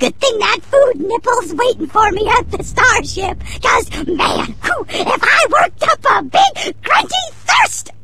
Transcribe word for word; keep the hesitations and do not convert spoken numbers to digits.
Good thing that food nipple's waiting for me at the starship. Cause, man, whew, if I worked up a big grunty thirst,